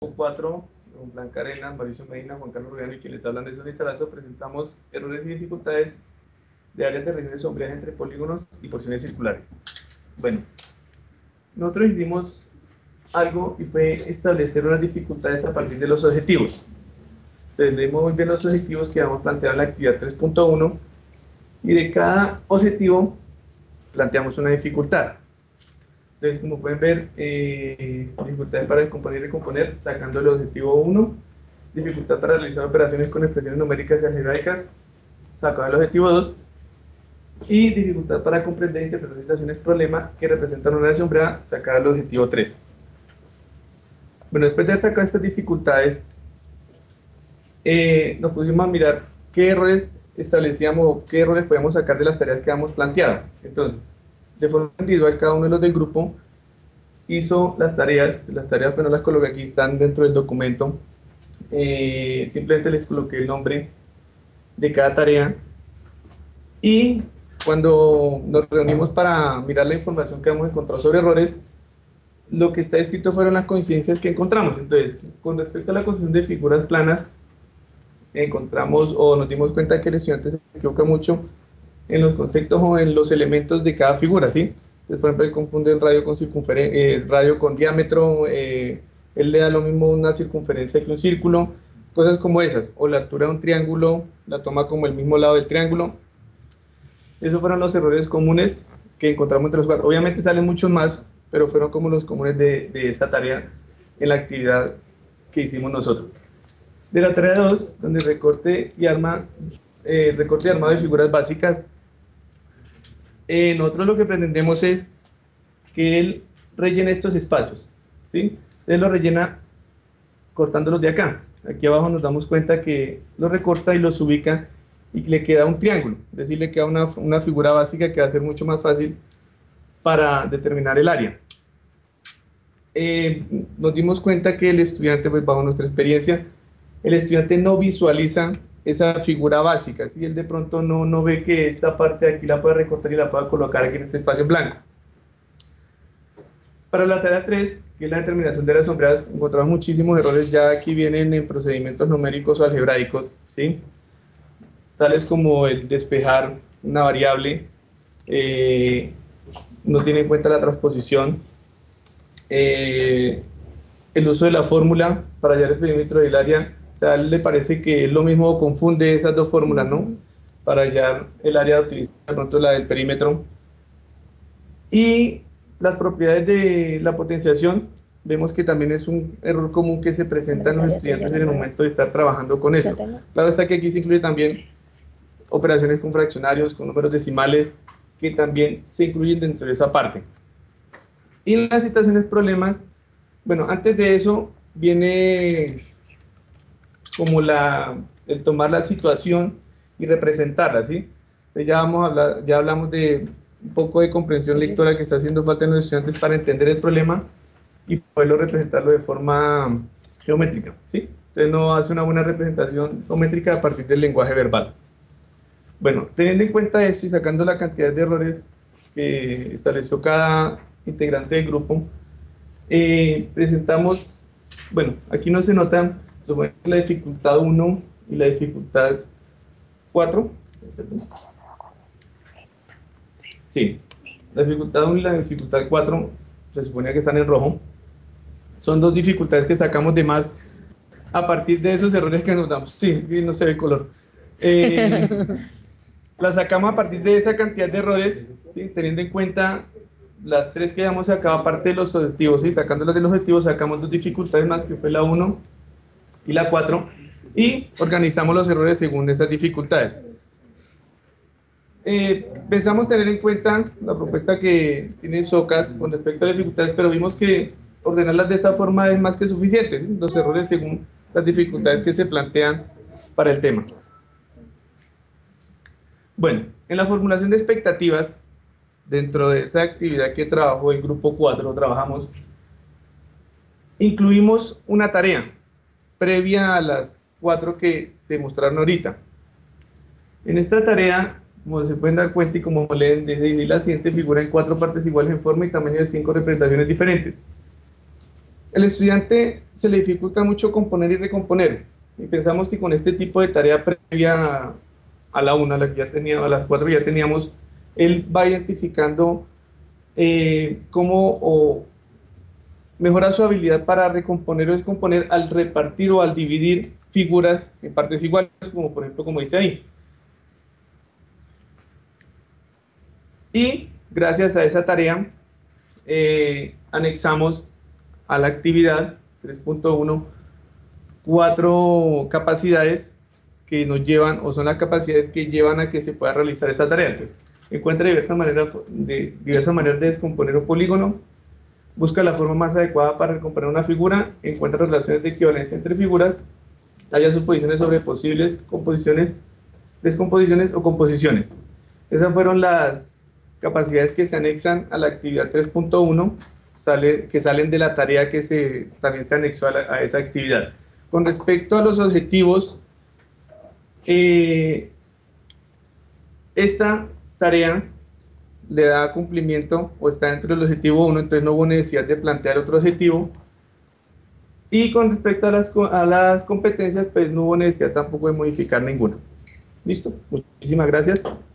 4, con Blanca Arena, Mauricio Medina, Juan Carlos Rubiano y quienes hablan de Lizarazo, presentamos errores y dificultades de áreas de regiones sombreadas entre polígonos y porciones circulares. Bueno, nosotros hicimos algo y fue establecer unas dificultades a partir de los objetivos. Entonces, leemos muy bien los objetivos que vamos a plantear en la actividad 3.1 y de cada objetivo planteamos una dificultad. Entonces, como pueden ver, dificultades para descomponer y recomponer, sacando el objetivo 1, dificultad para realizar operaciones con expresiones numéricas y algebraicas, sacado el objetivo 2, y dificultad para comprender e interpretar situaciones problema que representan una área sombreada, sacado el objetivo 3. Bueno, después de sacar estas dificultades, nos pusimos a mirar qué errores establecíamos o qué errores podíamos sacar de las tareas que habíamos planteado. Entonces, de forma individual, cada uno de los del grupo hizo las tareas pues no las coloqué aquí, están dentro del documento. Simplemente les coloqué el nombre de cada tarea y cuando nos reunimos para mirar la información que hemos encontrado sobre errores, lo que está escrito fueron las coincidencias que encontramos. Entonces, con respecto a la construcción de figuras planas, encontramos o nos dimos cuenta que el estudiante se equivoca mucho en los conceptos o en los elementos de cada figura, ¿sí? Entonces, por ejemplo, él confunde el radio con radio con diámetro, él le da lo mismo una circunferencia que un círculo, cosas como esas, o la altura de un triángulo la toma como el mismo lado del triángulo. Esos fueron los errores comunes que encontramos entre los cuatro. Obviamente salen muchos más, pero fueron como los comunes de esta tarea en la actividad que hicimos nosotros. De la tarea 2, donde recorte y armado de figuras básicas, nosotros lo que pretendemos es que él rellene estos espacios, ¿sí? Él lo rellena cortándolos de acá. Aquí abajo nos damos cuenta que lo recorta y los ubica y le queda un triángulo, es decir, le queda una figura básica que va a ser mucho más fácil para determinar el área. Nos dimos cuenta que el estudiante, pues bajo nuestra experiencia, el estudiante no visualiza esa figura básica, si él de pronto no ve que esta parte de aquí la puede recortar y la puede colocar aquí en este espacio en blanco. Para la tarea 3, que es la determinación de las sombreadas, encontramos muchísimos errores, ya aquí vienen en procedimientos numéricos o algebraicos, ¿sí? Tales como el despejar una variable, no tiene en cuenta la transposición, el uso de la fórmula para hallar el perímetro del área. O sea, a él le parece que es lo mismo o confunde esas dos fórmulas, ¿no? Para hallar el área, utiliza de pronto la del perímetro. Y las propiedades de la potenciación, vemos que también es un error común que se presenta en los estudiantes en el momento de estar trabajando con esto. Claro está que aquí se incluye también operaciones con fraccionarios, con números decimales, que también se incluyen dentro de esa parte. Y en las situaciones problemas, bueno, antes de eso viene como el tomar la situación y representarla, ¿sí? Entonces ya hablamos de un poco de comprensión lectora que está haciendo falta en los estudiantes para entender el problema y poderlo representarlo de forma geométrica, ¿sí? Entonces no hace una buena representación geométrica a partir del lenguaje verbal. Bueno, teniendo en cuenta esto y sacando la cantidad de errores que estableció cada integrante del grupo, presentamos, bueno, aquí no se nota sobre la dificultad 1 y la dificultad 4. Sí, la dificultad 1 y la dificultad 4 se supone que están en rojo. Son dos dificultades que sacamos de más a partir de esos errores que nos damos. Sí, no se ve color. La sacamos a partir de esa cantidad de errores, ¿sí? Teniendo en cuenta las tres que habíamos sacado aparte de los objetivos, ¿sí? Sacándolas de los objetivos sacamos dos dificultades más, que fue la 1 y la 4, y organizamos los errores según esas dificultades. Pensamos tener en cuenta la propuesta que tiene SOCAS con respecto a las dificultades, pero vimos que ordenarlas de esta forma es más que suficiente, ¿sí? Los errores según las dificultades que se plantean para el tema. Bueno, en la formulación de expectativas, dentro de esa actividad que trabajó el grupo 4, trabajamos, incluimos una tarea previa a las 4 que se mostraron ahorita. En esta tarea, como se pueden dar cuenta y como leen, desde la siguiente figura en 4 partes iguales en forma y tamaño de 5 representaciones diferentes. El estudiante se le dificulta mucho componer y recomponer. Y pensamos que con este tipo de tarea previa a la una, a la que ya tenía, a las 4 ya teníamos, él va identificando cómo o mejora su habilidad para recomponer o descomponer al repartir o al dividir figuras en partes iguales, como por ejemplo, como dice ahí. Y gracias a esa tarea, anexamos a la actividad 3.1 4 capacidades que nos llevan, o son las capacidades que llevan a que se pueda realizar esa tarea. Entonces, encuentra diversas maneras de descomponer un polígono, busca la forma más adecuada para recomponer una figura, encuentra relaciones de equivalencia entre figuras, haya suposiciones sobre posibles composiciones, descomposiciones o composiciones. Esas fueron las capacidades que se anexan a la actividad 3.1, que salen de la tarea que también se anexó a esa actividad. Con respecto a los objetivos, esta tarea le da cumplimiento o está dentro del objetivo 1, entonces no hubo necesidad de plantear otro objetivo. Y con respecto a las competencias, pues no hubo necesidad tampoco de modificar ninguna. ¿Listo? Muchísimas gracias.